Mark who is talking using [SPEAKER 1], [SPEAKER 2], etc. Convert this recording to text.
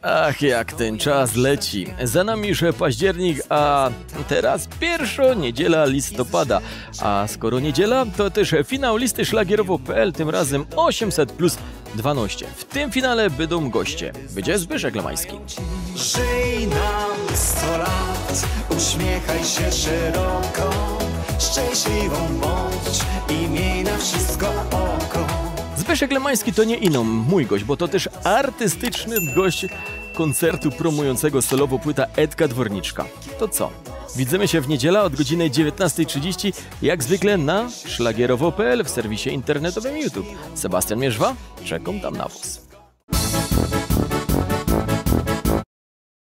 [SPEAKER 1] Ach, jak ten czas leci. Za nami już październik, a teraz pierwsza niedziela listopada. A skoro niedziela, to też finał listy szlagierowo.pl, tym razem 800 plus 12. W tym finale będą goście. Będzie Zbyszek Lemański.
[SPEAKER 2] Żyj nam 100 lat, uśmiechaj się szeroko, szczęśliwą bądź i miej na wszystko oko.
[SPEAKER 1] Zbyszek Lemański to nie ino mój gość, bo to też artystyczny gość koncertu promującego solowo płyta Edka Dworniczka. To co? Widzimy się w niedzielę od godziny 19:30, jak zwykle na szlagierowo.pl w serwisie internetowym YouTube. Sebastian Mierzwa, czekam tam na was.